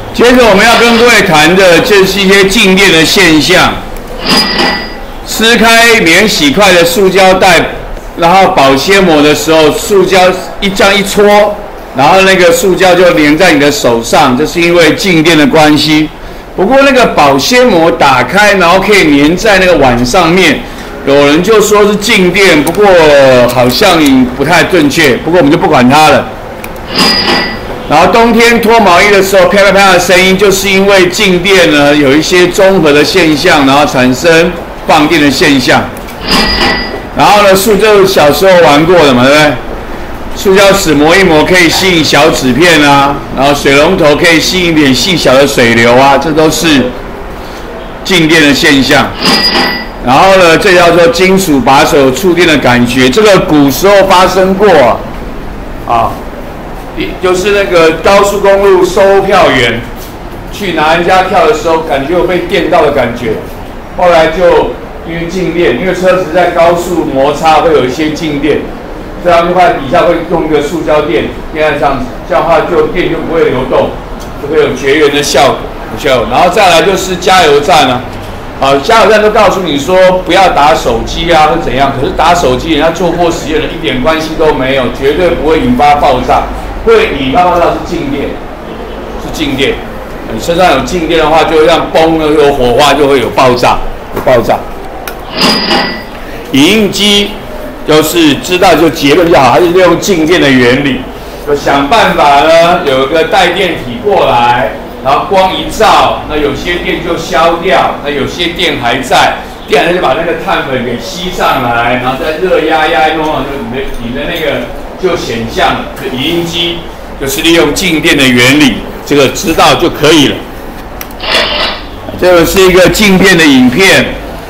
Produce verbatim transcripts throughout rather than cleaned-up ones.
接着我们要跟各位谈的，就是一些静电的现象。撕开免洗块的塑胶袋，然后保鲜膜的时候，塑胶一这样一搓，然后那个塑胶就粘在你的手上，这是因为静电的关系。不过那个保鲜膜打开，然后可以粘在那个碗上面，有人就说是静电，不过好像不太正确。不过我们就不管它了。然后冬天脱毛衣的时候，啪啪啪的声音，就是因为静电呢有一些综合的现象，然后产生放电的现象。然后呢，塑胶小时候玩过的嘛，对不对？塑胶纸磨一磨可以吸引小纸片啊，然后水龙头可以吸引一点细小的水流啊，这都是静电的现象。然后呢，这叫做金属把手触电的感觉，这个古时候发生过啊。啊就是那个高速公路收票员去拿人家票的时候，感觉有被电到的感觉。后来就因为静电，因为车子在高速摩擦会有一些静电，这样的话底下会用一个塑胶垫垫在这样子，这样的话就电就不会流动，就会有绝缘的效果。然后再来就是加油站啊，啊加油站都告诉你说不要打手机啊或怎样，可是打手机人家做过实验了，一点关系都没有，绝对不会引发爆炸。会引发爆炸是静电，是静电。你身上有静电的话，就会让嘣的有火花，就会有爆炸，有爆炸。影印机就是知道就结论就好，它是利用静电的原理，就想办法呢有一个带电体过来，然后光一照，那有些电就消掉，那有些电还在，电还在就把那个碳粉给吸上来，然后再热压压一弄，就你的你的那个。就显像的影印机就是利用静电的原理，这个知道就可以了。这个是一个静电的影片，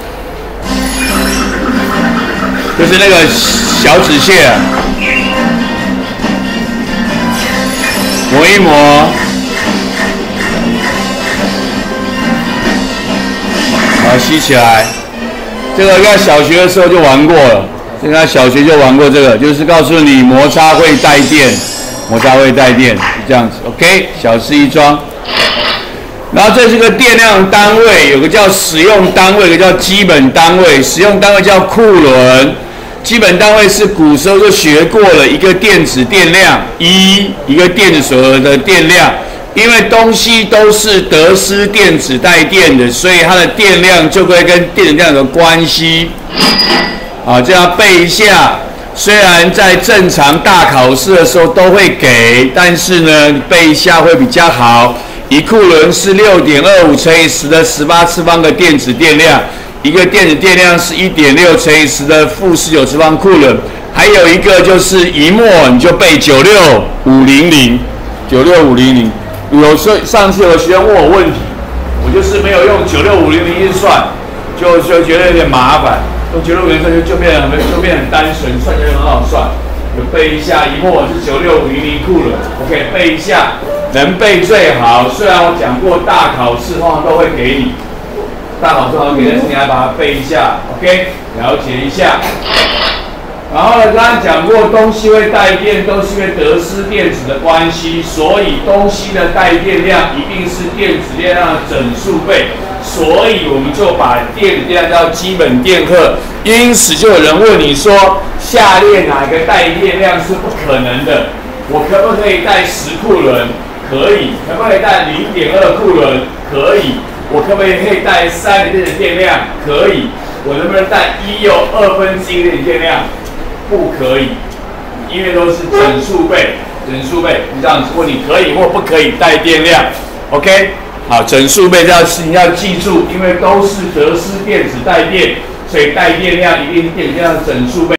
就是那个小纸屑啊，磨一磨，然后吸起来。这个在小学的时候就玩过了。现在小学就玩过这个，就是告诉你摩擦会带电，摩擦会带电，是这样子 ，OK， 小事一桩。然后这是个电量单位，有个叫使用单位，有个叫基本单位。使用单位叫库仑，基本单位是古时候就学过了，一个电子电量一，一个电子所的电量。因为东西都是得失电子带电的，所以它的电量就会跟电子量有关系。啊，这样背一下。虽然在正常大考试的时候都会给，但是呢，背一下会比较好。一库仑是 六点二五 乘以十的十八次方的电子电量，一个电子电量是 一点六 乘以十的负十九次方库仑。还有一个就是一墨，你就背九六五零零，九六五零零。有时候上次有学生问我问题，我就是没有用九六五零零去算，就就觉得有点麻烦。用九六五零零就就变得很就变得很单纯，算起来很好算。就背一下，一墨是九六五零零库仑 ，OK， 背一下，能背最好。虽然我讲过大考试通常都会给你，大考试通常给，但是你还把它背一下 ，OK， 了解一下。然后呢，刚刚讲过，东西会带电，都是因为得失电子的关系，所以东西的带电量一定是电子电量的整数倍。所以我们就把电子电量叫基本电荷。因此就有人问你说，下列哪个带电量是不可能的？我可不可以带十库仑？可以。可不可以带 零点二 库仑？可以。我可不可以带三的电子电量？可以。我能不能带一又二分之一的电子电量？不可以，因为都是整数倍，整数倍。这样子问你可以或不可以带电量 ？OK。好，整数倍这件事情要记住，因为都是得失电子带电，所以带电量一定是电子电量的整数倍。